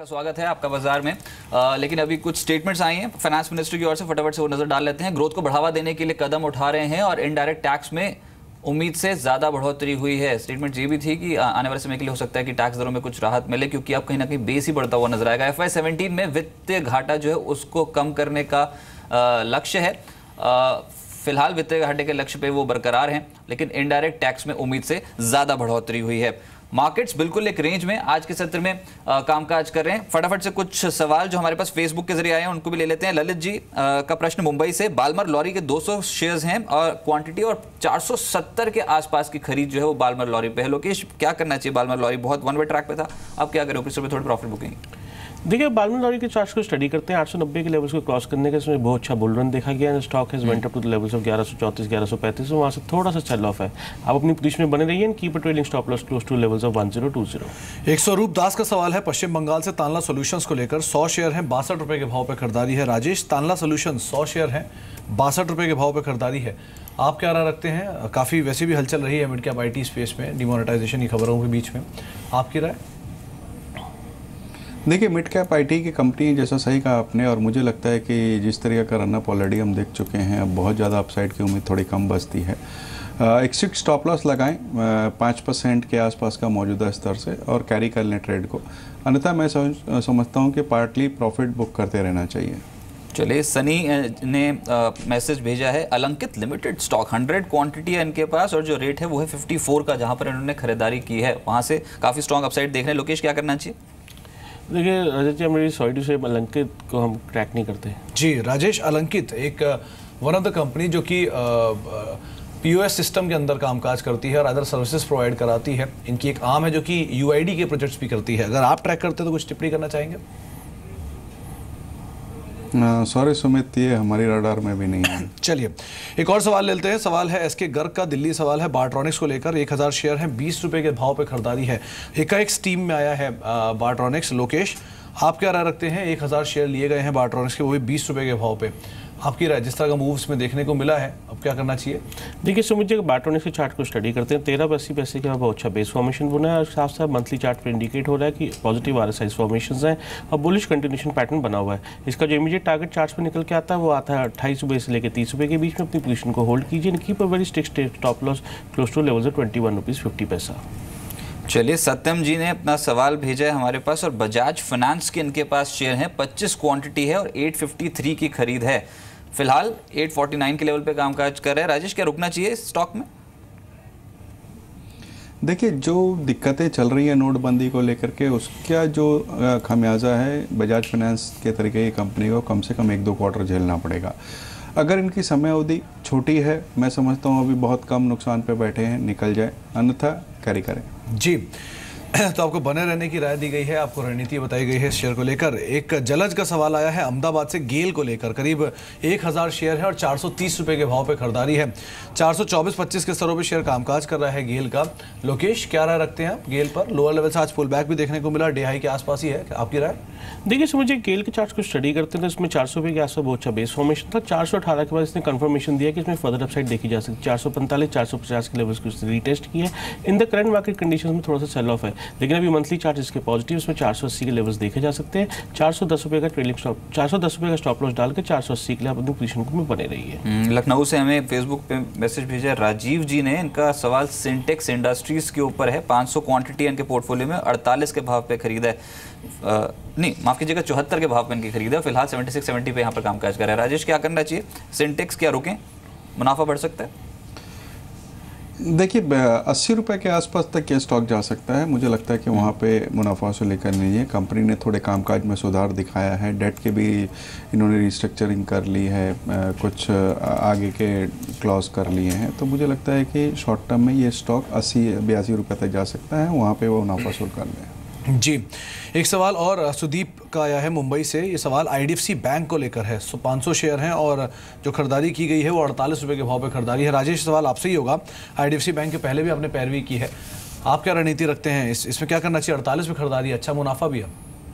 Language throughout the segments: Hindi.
का स्वागत है आपका बाजार में। लेकिन अभी कुछ स्टेटमेंट्स आई हैं फाइनेंस मिनिस्टर की ओर से, फटाफट से वो नजर डाल लेते हैं। ग्रोथ को बढ़ावा देने के लिए कदम उठा रहे हैं और इनडायरेक्ट टैक्स में उम्मीद से ज्यादा बढ़ोतरी हुई है। स्टेटमेंट ये भी थी कि आने वाले समय के लिए हो सकता है कि टैक्स दरों में कुछ राहत मिले, क्योंकि अब कहीं ना कहीं बेस ही बढ़ता हुआ नजर आएगा। FY17 में वित्तीय घाटा जो है उसको कम करने का लक्ष्य है। फिलहाल वित्तीय घाटे के लक्ष्य पे वो बरकरार हैं, लेकिन इनडायरेक्ट टैक्स में उम्मीद से ज्यादा बढ़ोतरी हुई है। मार्केट्स बिल्कुल एक रेंज में आज के सत्र में कामकाज कर रहे हैं। फटाफट से कुछ सवाल जो हमारे पास फेसबुक के जरिए आए हैं उनको भी ले लेते हैं। ललित जी का प्रश्न मुंबई से, बालमर लॉरी के 200 शेयर्स हैं और क्वांटिटी और 470 के आसपास की खरीद जो है वो बालमर लॉरी पे है। लोकेश, क्या करना चाहिए? बालमर लॉरी बहुत वन वे ट्रैक पे था, अब क्या करें? थोड़ी प्रॉफिट बुकिंग। देखिए, बालमर लॉरी के चार्ट्स को स्टडी करते हैं। 890 के लेवल्स को क्रॉस करने के इसमें बहुत अच्छा बुल रन देखा गया है। Stock has went up to the levels of 1134 1135, वहाँ से थोड़ा सा सेल ऑफ है। आप अपनी पोजीशन में बने रहिए and keep a trailing stop loss close to levels of 1020। एक स्वरूप दास का सवाल है पश्चिम बंगाल से, तानला सॉल्यूशंस को लेकर 100 शेयर हैं, 62 रुपए के भाव पर खरीदारी है। राजेश, तानला सॉल्यूशंस 100 शेयर हैं, 62 रुपए के भाव पर खरीदारी है, आप क्या राय रखते हैं? काफ़ी वैसे भी हलचल रही है मिड कैप IT स्पेस में डिमोनेटाइजेशन की खबरों के बीच में, आपकी राय? देखिए, मिड कैप IT की कंपनी जैसा सही कहा आपने, और मुझे लगता है कि जिस तरीके का रनअप ऑलरेडी हम देख चुके हैं, अब बहुत ज़्यादा अपसाइड की उम्मीद थोड़ी कम बचती है। एक फिक्स्ड स्टॉप लॉस लगाएं 5% के आसपास का मौजूदा स्तर से और कैरी कर लें ट्रेड को, अन्यथा मैं समझता हूं कि पार्टली प्रॉफिट बुक करते रहना चाहिए। चलिए, सनी ने मैसेज भेजा है, अलंकित लिमिटेड स्टॉक 100 क्वांटिटी है इनके पास और जो रेट है वो है 54 का, जहां पर इन्होंने खरीदारी की है, वहां से काफ़ी स्ट्रॉन्ग अपसाइड देख रहे हैं। लोकेश, क्या करना चाहिए? देखिए राजेश जी, मेरी सॉरी टू से अलंकित को हम ट्रैक नहीं करते जी। राजेश, अलंकित एक वन ऑफ द कंपनी जो कि POS सिस्टम के अंदर कामकाज करती है और अदर सर्विसेज प्रोवाइड कराती है। इनकी एक आर्म है जो कि UID के प्रोजेक्ट्स भी करती है। अगर आप ट्रैक करते हैं तो कुछ टिप्पणी करना चाहेंगे? सॉरी सुमित, ये हमारी रडार में भी नहीं है। चलिए, एक और सवाल लेते हैं। सवाल है SK गर्ग का, दिल्ली सवाल है बार्ट्रॉनिक्स को लेकर। 1000 शेयर हैं, 20 रुपए के भाव पे खरीदारी है। एकाएक स्टीम में आया है बार्ट्रॉनिक्स। लोकेश, आप क्या राय रखते हैं? 1000 शेयर लिए गए हैं बार्ट्रॉनिक्स के, वो भी 20 रुपए के भाव पे, आपकी राय? जिस तरह का मूव्स में देखने को मिला है, अब क्या करना चाहिए? देखिए सुमित जी, बार्ट्रॉनिक्स के चार्ट को स्टडी करते हैं। 13 पैसे का बहुत अच्छा बेस फॉर्मेशन बना है और साथ साथ मंथली चार्ट पे इंडिकेट हो रहा है कि पॉजिटिव RSI फॉर्मेशन हैं और बुलिश कंटिन्यूशन पैटर्न बना हुआ है। इसका जो इमीडिएट टारगेट चार्ट पे निकल के आता है वो आता है 28 रुपये से लेकर 30 रुपये के बीच में। अपनी पोजीशन को होल्ड कीजिए, keep a very strict stop loss close to levels of 21 rupees 50 पैसा। चलिए, सत्यम जी ने अपना सवाल भेजा है हमारे पास, और बजाज फाइनेंस के इनके पास शेयर हैं, 25 क्वांटिटी है और 853 की खरीद है। फिलहाल 849 के लेवल पे कामकाज कर रहे हैं। राजेश, क्या रुकना चाहिए इस स्टॉक में? देखिए, जो दिक्कतें चल रही है नोटबंदी को लेकर के, उसका जो खमियाजा है बजाज फाइनेंस के तरीके की कंपनी को कम से कम 1-2 क्वार्टर झेलना पड़ेगा। अगर इनकी समय अवधि छोटी है, मैं समझता हूँ अभी बहुत कम नुकसान पे बैठे हैं, निकल जाए, अन्यथा कैरी करें। जी, तो आपको बने रहने की राय दी गई है, आपको रणनीति बताई गई है शेयर को लेकर। एक जलज का सवाल आया है अहमदाबाद से, गेल को लेकर। करीब 1000 शेयर है और 430 रुपए के भाव पे खरीदारी है। 424-25 के स्तरों पे शेयर कामकाज कर रहा है गेल का। लोकेश, क्या राय रखते हैं आप गेल पर? लोअर लेवल से आज पुल बैक भी देखने को मिला, डे हाई के आसपास ही है, आपकी राय? देखिए समझिए, गेल के चार्ट्स को स्टडी करते हैं तो इसमें 400 रुपये के आसपास बहुत अच्छा बेस फॉर्मेशन था। 418 के बाद इसने कंफर्मेशन दिया कि इसमें फर्दर अपसाइड देखी जा सकती है। 445-450 के लेवल्स को इसने रीटेस्ट किया है। In the current market condition में थोड़ा सा सेल ऑफ है, लेकिन अभी मंथली चार्ट इसके पॉजिटिव, इसमें 480 के लेवल्स देखे जा सकते हैं। 410 रुपये का ट्रेलिंग स्टॉप, 410 रुपये का स्टॉप लॉस डाल के 480 के लिए आप अपनी पोजीशन में बने रहिए। लखनऊ से हमें फेसबुक पे मैसेज भेजा राजीव जी ने, इनका सवाल सिंटेक्स इंडस्ट्रीज के ऊपर है। 500 क्वांटिटी इनके पोर्टफोलियो में, 48 के भाव पे खरीदा है, नहीं माफ कीजिएगा 74 के भाव पे इनकी खरीदा है। फिलहाल 76-70 पे यहाँ पर कामकाज कर रहा है। राजेश, क्या करना चाहिए? सिंटेक्स क्या रुकें, मुनाफा बढ़ सकता है? देखिए, 80 रुपये के आसपास तक ये स्टॉक जा सकता है। मुझे लगता है कि वहाँ पे मुनाफा से लेकर नहीं है। कंपनी ने थोड़े कामकाज में सुधार दिखाया है, डेट के भी इन्होंने रिस्ट्रक्चरिंग कर ली है, कुछ आगे के क्लॉज कर लिए हैं, तो मुझे लगता है कि शॉर्ट टर्म में ये स्टॉक 80-82 रुपये तक जा सकता है, वहाँ पे वो मुनाफा शुरू कर लें। जी, एक सवाल और सुदीप का आया है मुंबई से। ये सवाल IDFC बैंक को लेकर है। 500 शेयर हैं और जो खरीदारी की गई है वो 48 रुपये के भाव पे खरीदारी है। राजेश, सवाल आपसे ही होगा। IDFC बैंक के पहले भी आपने पैरवी की है, आप क्या रणनीति रखते हैं? इसमें क्या करना चाहिए? 48 में खरीदारी है, अच्छा मुनाफा भी है।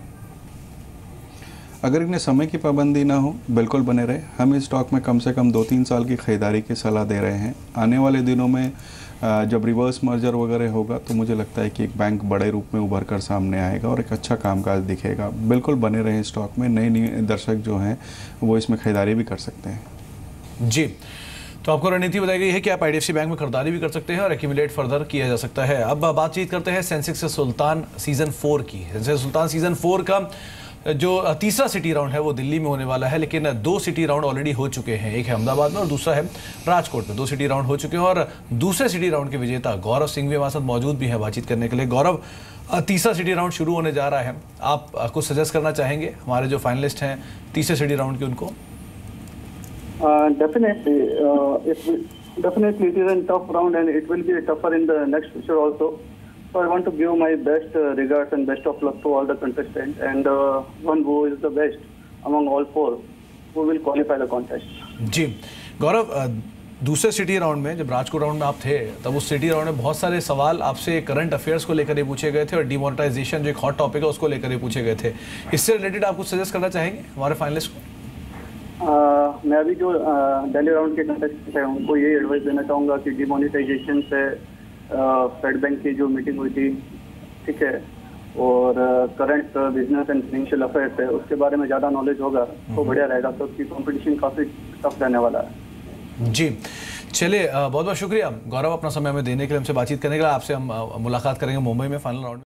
अगर इन्हें समय की पाबंदी ना हो, बिल्कुल बने रहे। हम इस स्टॉक में कम से कम 2-3 साल की खरीदारी की सलाह दे रहे हैं। आने वाले दिनों में जब रिवर्स मर्जर वगैरह होगा तो मुझे लगता है कि एक बैंक बड़े रूप में उभर कर सामने आएगा और एक अच्छा कामकाज दिखेगा। बिल्कुल बने रहें स्टॉक में, नए दर्शक जो हैं वो इसमें खरीदारी भी कर सकते हैं। जी, तो आपको रणनीति बताई गई है कि आप IDFC बैंक में खरीदारी भी कर सकते हैं और एक्यूमुलेट फर्दर किया जा सकता है। अब बातचीत करते हैं सेंसेक्स से सुल्तान सीजन 4 की। सेंसेक्स सुल्तान सीजन 4 का जो तीसरा सिटी राउंड है वो दिल्ली में होने वाला है, लेकिन 2 सिटी राउंड ऑलरेडी हो चुके हैं। एक है अहमदाबाद में और दूसरा है राजकोट में। 2 सिटी राउंड हो चुके हैं और दूसरे सिटी राउंड के विजेता गौरव सिंह भी हमारे साथ मौजूद भी हैं बातचीत करने के लिए। गौरव, तीसरा सिटी राउंड शुरू होने जा रहा है, आप कुछ सजेस्ट करना चाहेंगे हमारे जो फाइनलिस्ट हैं तीसरे सिटी राउंड के उनको? Definitely it is a tough round and it will be tougher in the next future also. So I want to give my best regards and best of luck to all the contestants and one who is the best among all 4 who will qualify the contest. जी गौरव, दूसरे सिटी राउंड में जब राजकोट राउंड में आप थे तब उस सिटी राउंड में बहुत सारे सवाल आपसे करंट अफेयर्स को लेकर ही पूछे गए थे और डिमोनेटाइजेशन जो एक हॉट टॉपिक है उसको लेकर ही पूछे गए थे। इससे रिलेटेड आप कुछ सजेस्ट करना चाहेंगे हमारे फाइनलिस्ट को? मैं अभी जो दिल्ली राउंड के कंटेस्टेंट हैं उनको यही एडवाइस देना चाहूँगा कि डिमोनेटाइजेशन से फेड बैंक की जो मीटिंग हुई थी, ठीक है, और current business and financial affairs है उसके बारे में ज़्यादा नॉलेज होगा तो बढ़िया रहेगा, तो उसकी कॉम्पिटिशन काफ़ी टफ रहने वाला है। जी चलिए, बहुत बहुत शुक्रिया गौरव अपना समय हमें देने के लिए, हमसे बातचीत करने के लिए। आपसे हम मुलाकात करेंगे मुंबई में फाइनल राउंड में।